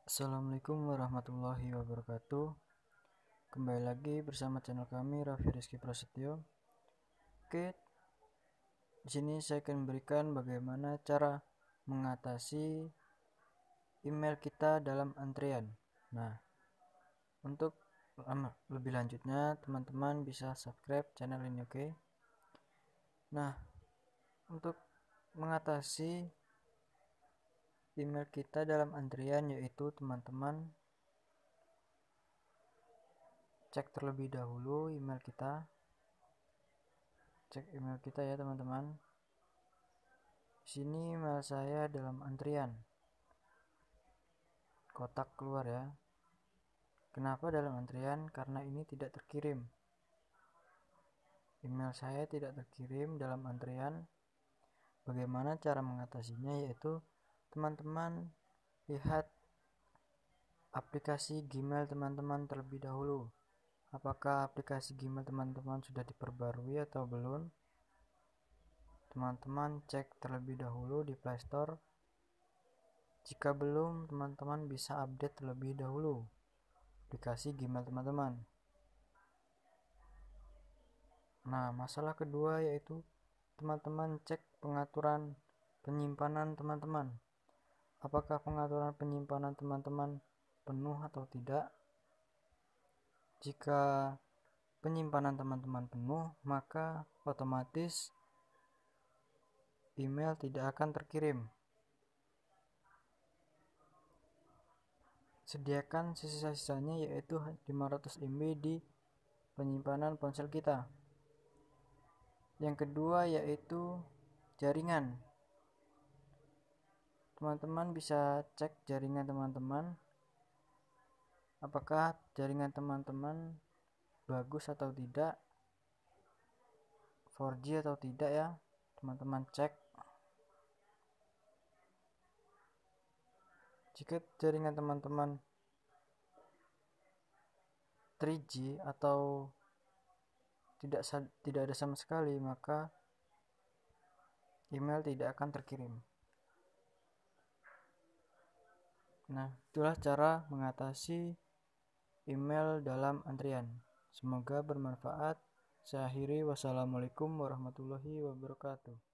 Assalamualaikum warahmatullahi wabarakatuh. Kembali lagi bersama channel kami Raffi Rizky Prasetyo. Oke, di sini saya akan memberikan bagaimana cara mengatasi email kita dalam antrian. Nah, untuk lebih lanjutnya teman-teman bisa subscribe channel ini, oke? Nah, untuk mengatasi email kita dalam antrian yaitu teman-teman cek terlebih dahulu email kita. Cek email kita ya teman-teman. Di sini email saya dalam antrian. Kotak keluar ya. Kenapa dalam antrian? Karena ini tidak terkirim. Email saya tidak terkirim dalam antrian. Bagaimana cara mengatasinya? Yaitu teman-teman lihat aplikasi Gmail teman-teman terlebih dahulu. Apakah aplikasi Gmail teman-teman sudah diperbarui atau belum? Teman-teman cek terlebih dahulu di Play Store. Jika belum, teman-teman bisa update terlebih dahulu aplikasi Gmail teman-teman. Nah, masalah kedua yaitu teman-teman cek pengaturan penyimpanan teman-teman. Apakah pengaturan penyimpanan teman-teman penuh atau tidak? Jika penyimpanan teman-teman penuh, maka otomatis email tidak akan terkirim. Sediakan sisa-sisanya yaitu 500 MB di penyimpanan ponsel kita. Yang kedua yaitu jaringan. Teman-teman bisa cek jaringan teman-teman. Apakah jaringan teman-teman bagus atau tidak, 4G atau tidak ya. Teman-teman cek. Jika jaringan teman-teman 3G atau tidak ada sama sekali, maka email tidak akan terkirim. Nah, itulah cara mengatasi email dalam antrian. Semoga bermanfaat. Saya akhiri, wassalamualaikum warahmatullahi wabarakatuh.